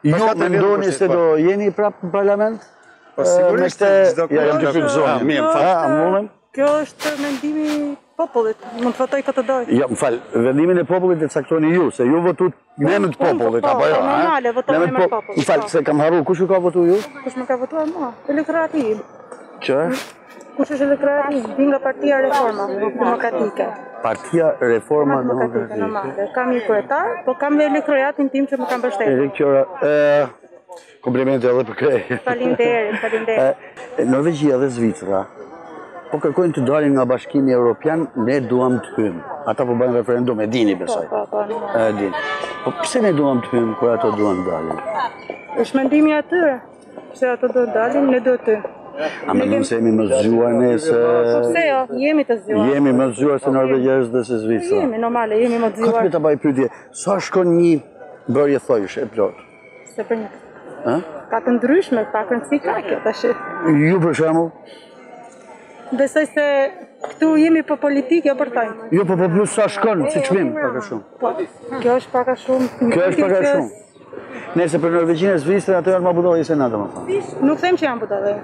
Ju mendoni se do jeni prapë në parlament? Po sigurisht, çdo Ja, jam të pyet mirë, fal. Kjo është mendimi i popullit, mund të votoj këtë doj. Ja, më fal, vendimin e popullit e caktoni ju, se ju votut në emër të popullit, apo jo? Normale, votoj në emër të popullit. Më fal, se kam harruar, kush ju ka votuar ju? Kush më ka votuar mua? Elektorati im. Që? Kush është elektorati im? Vi nga Partia Reforma Demokratike. Partia Reforma Demokratike, normale. Kam një kryetar, po kam dhe elektoratin tim që më kanë mbështetur. Komplimente edhe për krej. Faleminderit. Norvegjia dhe Zvicra po kërkojnë të dalin nga Bashkimi Evropian, ne duam të hymë. Ata po bëjnë referendum, e dini besoj. E dini. Po pse ne duam të hymë kur ato duan të dalin? Është mendimi atyre. Pse ato do të dalin, ne do të. A mendon se jemi më zgjuar ne se... Pse jo, jemi të zgjuar. Jemi më zgjuar se norvegjezët dhe se Zvicra. Jemi, normale, jemi më të zgjuar. Këtë me të baj pyetje, sa shkon një bërje thojsh e plot? Se për një. Ka të ndryshme, pa rëndësi ka kjo tash. Ju për shembull? Besoj se këtu jemi për politikë, jo për tajnë. Jo, po plus sa shkon, si çmim, pak a shumë. Po, kjo është pak a shumë. Kjo është pak a shumë. Nëse për Norvegjinë e Zvicrën ato janë më budallë se na domethënë. Nuk them që janë budallë.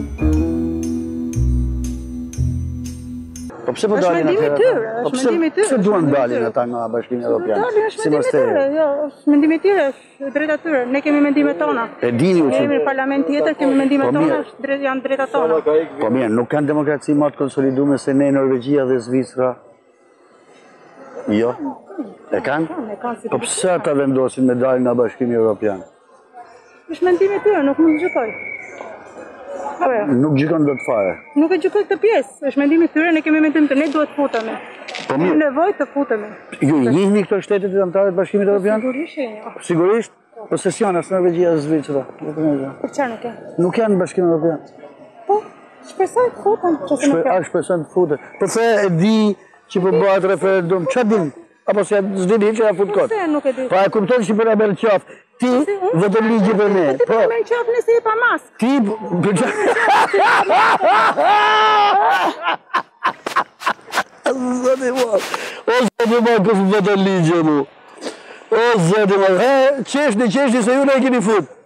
Po pse po dalin atë? Është mendimi i tyre. Pse duan dalin ata nga Bashkimi Evropian? Si mos të? Jo, është mendimi i tyre, është drejta e tyre. Ne kemi mendimet tona. E dini ju. Kemi parlament tjetër, kemi mendimet tona, janë drejtat tona. Po mirë, nuk kanë demokraci më të konsoliduar se ne Norvegjia dhe Zvicra. Jo. E kanë? Po pse ata vendosin me dalin nga Bashkimi Evropian? Është mendimi i tyre, nuk mund të gjykoj. Nuk gjykon dot fare. Nuk e gjykoj këtë pjesë, është mendimi i tyre, ne kemi mendim të ne duhet të futemi. Po mirë. Nevojë të futemi. Ju njihni këto shtetet anëtare të Bashkimit Evropian? Sigurisht. Sigurisht? Po se janë as Norvegjia as Zvicra. Për çfarë nuk janë? Nuk janë në Bashkimin Evropian. Po, shpresoj të futen, çfarë nuk janë. Shpresoj të futen. Po se e di që po bëhet referendum, ç'a din? Apo se s'dini që ja fut kot. Se nuk e di. Po e kupton që për abel qaf. Ti vetë ligji për ne. Po më qaf nëse je pa mask. Ti Zoti mo. O zoti mo kus vetë ligji mu. O zoti mo. Çeshni se ju na e keni fut.